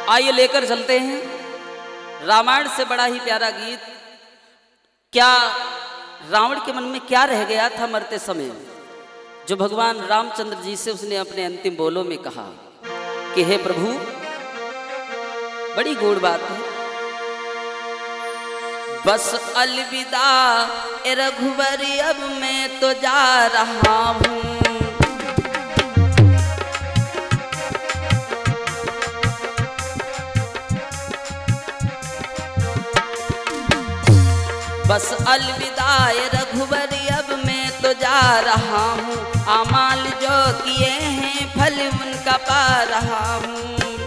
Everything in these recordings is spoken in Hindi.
आइए लेकर चलते हैं रामायण से बड़ा ही प्यारा गीत। क्या रावण के मन में क्या रह गया था मरते समय, जो भगवान रामचंद्र जी से उसने अपने अंतिम बोलों में कहा कि हे प्रभु, बड़ी गूढ़ बात है। बस अलविदा ए रघुवर, अब मैं तो जा रहा हूँ। बस अलविदा ए रघुवर, अब मैं तो जा रहा हूँ। अमाल जो किए हैं फल उनका पा रहा हूँ।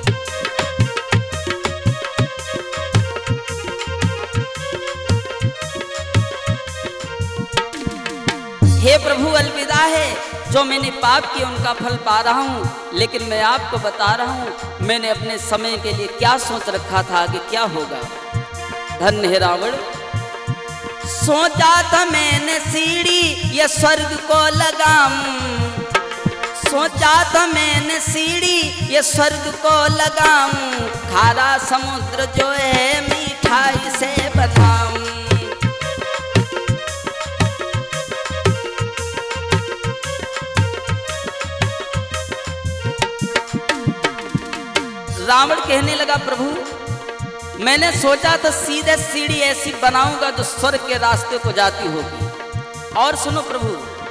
हे प्रभु, अलविदा है, जो मैंने पाप किए उनका फल पा रहा हूँ। लेकिन मैं आपको बता रहा हूँ, मैंने अपने समय के लिए क्या सोच रखा था, आगे क्या होगा। धन्य है रावण। सोचा था मैंने सीढ़ी ये स्वर्ग को लगाऊं, सोचा था मैंने सीढ़ी ये स्वर्ग को लगाऊं। खारा समुद्र जो है मिठाई से बनाऊं। रावण कहने लगा, प्रभु मैंने सोचा था सीधे सीढ़ी ऐसी बनाऊंगा जो स्वर्ग के रास्ते को जाती होगी। और सुनो प्रभु,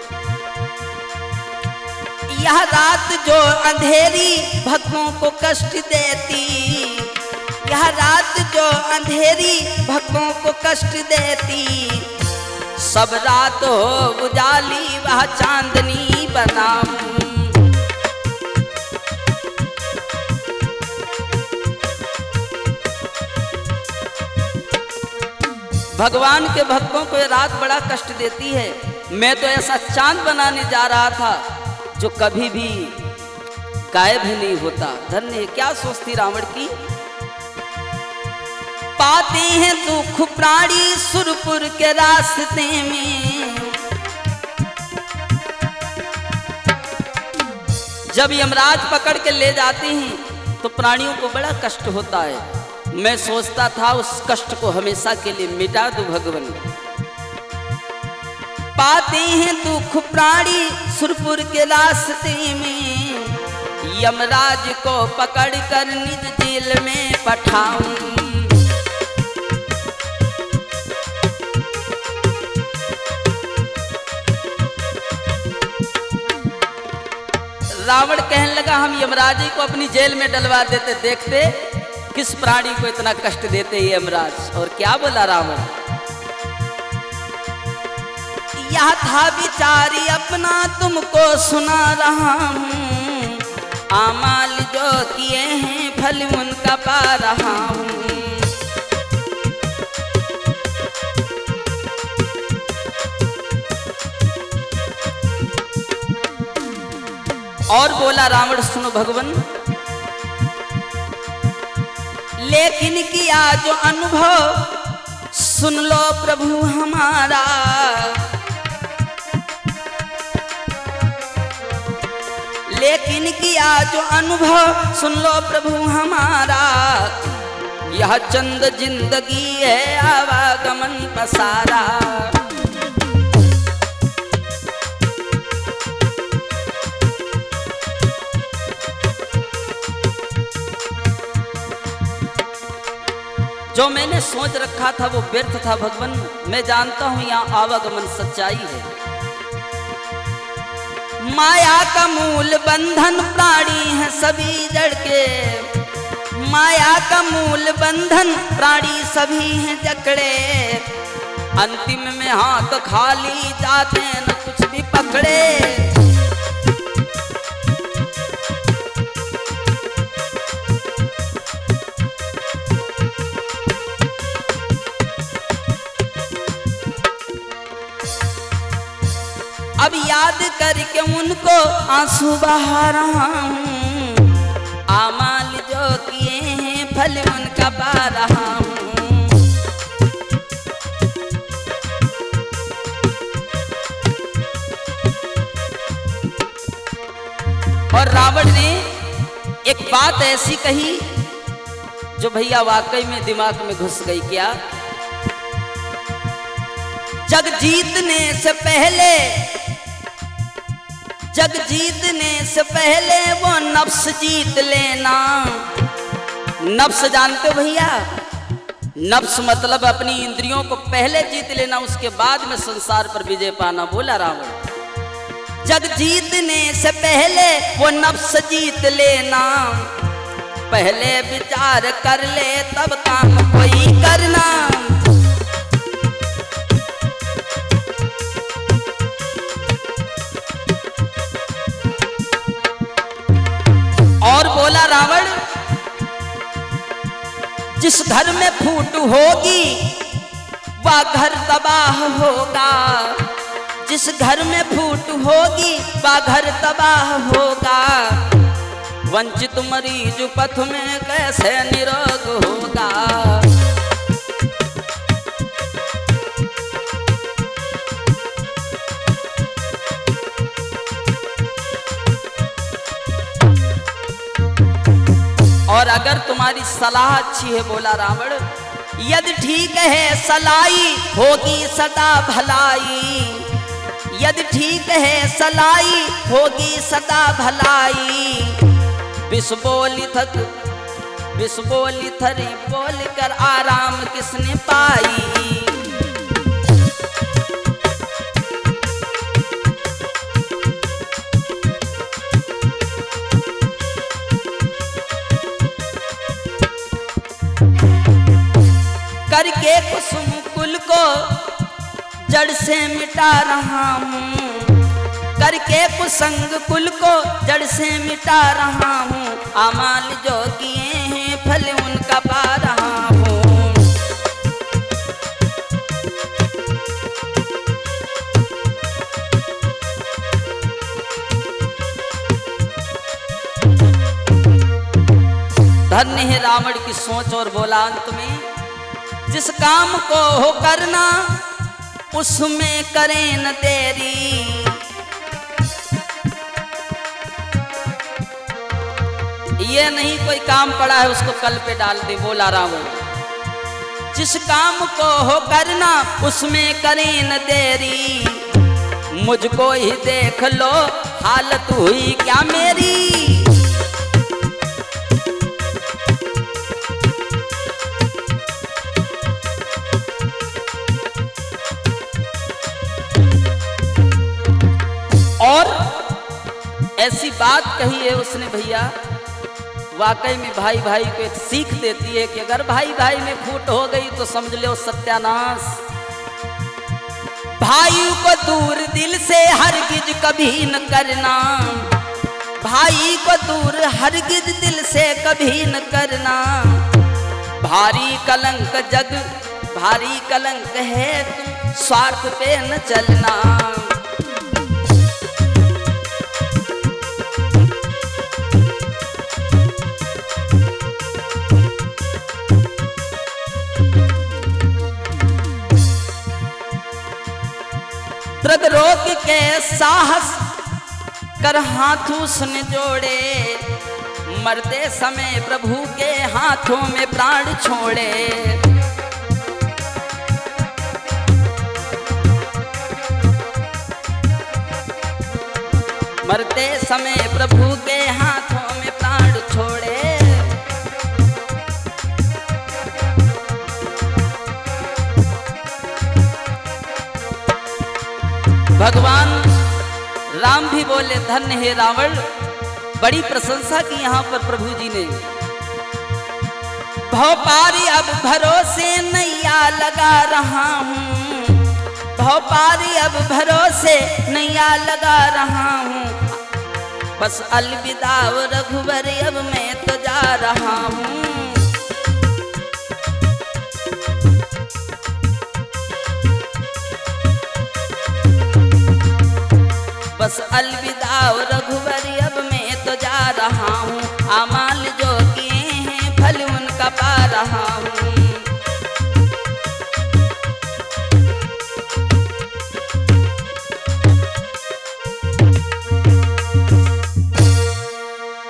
यह रात जो अंधेरी भक्तों को कष्ट देती, यह रात जो अंधेरी भक्तों को कष्ट देती, सब रात हो उजाली वह चांदनी बनाऊं। भगवान के भक्तों को ये रात बड़ा कष्ट देती है। मैं तो ऐसा चांद बनाने जा रहा था जो कभी भी गायब ही नहीं होता। धन्य है, क्या सोचती रावण की। पाते हैं दुख प्राणी सुरपुर के रास्ते में, जब यमराज पकड़ के ले जाते हैं तो प्राणियों को बड़ा कष्ट होता है। मैं सोचता था उस कष्ट को हमेशा के लिए मिटा दूं भगवान। पाते हैं दुख प्राणी सुरपुर के रास्ते में, यमराज को पकड़ कर निज जेल में पठाऊं। रावण कहने लगा, हम यमराज जी को अपनी जेल में डलवा देते, देखते किस प्राणी को इतना कष्ट देते हैं यमराज। और क्या बोला रावण, यह था विचारी अपना तुमको सुना रहा हूँ। आमाल जो किए हैं फल उनका पा रहा हूँ। और बोला रावण, सुनो भगवान, लेकिन किया जो अनुभव सुन लो प्रभु हमारा। लेकिन किया जो अनुभव सुन लो प्रभु हमारा। यह चंद जिंदगी है आवागमन पसारा। जो मैंने सोच रखा था वो व्यर्थ था भगवान। मैं जानता हूं यहाँ आवागमन सच्चाई है। माया का मूल बंधन प्राणी है सभी जड़ के, माया का मूल बंधन प्राणी सभी हैं जकड़े। अंतिम में हाथ खाली जाते न कुछ भी पकड़े। अब याद करके उनको आंसू बहा रहा हूँ। आमाल जो किए हैं फल उनका पा रहा हूँ। और रावण ने एक बात ऐसी कही जो भैया वाकई में दिमाग में घुस गई। क्या? जग जीतने से पहले, जग जीतने से पहले वो नफ्स जीत लेना। नफ्स जानते हो भैया? नफ्स मतलब अपनी इंद्रियों को पहले जीत लेना, उसके बाद में संसार पर विजय पाना, बोला रावण। जग जीतने से पहले वो नफ्स जीत लेना, पहले विचार कर ले तब काम कोई करना। और बोला रावण, जिस घर में फूट होगी वह घर तबाह होगा। जिस घर में फूट होगी वह घर तबाह होगा। वंचित मरीज पथ में कैसे निरोग होगा। और अगर तुम्हारी सलाह अच्छी है, बोला रावण, यदि ठीक है सलाई होगी सदा भलाई। यदि ठीक है सलाई होगी सदा भलाई। विष बोली थक, विष बोली थरी बोल कर आराम किसने पाई। करके कुसुम कुल को जड़ से मिटा रहा हूँ। करके कुसंग कुल को जड़ से मिटा रहा हूँ। अमाल जो किए हैं फल उनका पा रहा हूँ। धन्य है रावण की सोच। और बोला अंत में, जिस काम को हो करना उसमें करें न देरी। ये नहीं कोई काम पड़ा है उसको कल पे डाल दे, बोला रावण। जिस काम को हो करना उसमें करें न देरी। मुझको ही देख लो हालत हुई क्या मेरी। और ऐसी बात कही है उसने भैया, वाकई में भाई भाई को एक सीख देती है कि अगर भाई भाई में फूट हो गई तो समझ लो सत्यानाश। भाई को दूर दिल से हरगिज कभी न करना। भाई को दूर हरगिज दिल से कभी न करना। भारी कलंक जग, भारी कलंक है तुम स्वार्थ पे न चलना। प्रग रोक के साहस कर हाथ उसने जोड़े। मरते समय प्रभु के हाथों में प्राण छोड़े। मरते समय प्रभु के हाथों में प्राण छोड़े। भगवान राम भी बोले, धन्य है रावण। बड़ी प्रशंसा की यहाँ पर प्रभु जी ने। भवपारी अब भरोसे नैया लगा रहा हूँ। भवपारी अब भरोसे नैया लगा रहा हूँ। बस अलविदा रघुवर अब मैं तो जा रहा हूँ। बस अलविदा रघुवर अब मैं तो जा रहा हूँ। अमाल जो किए हैं फल उनका पा रहा हूँ।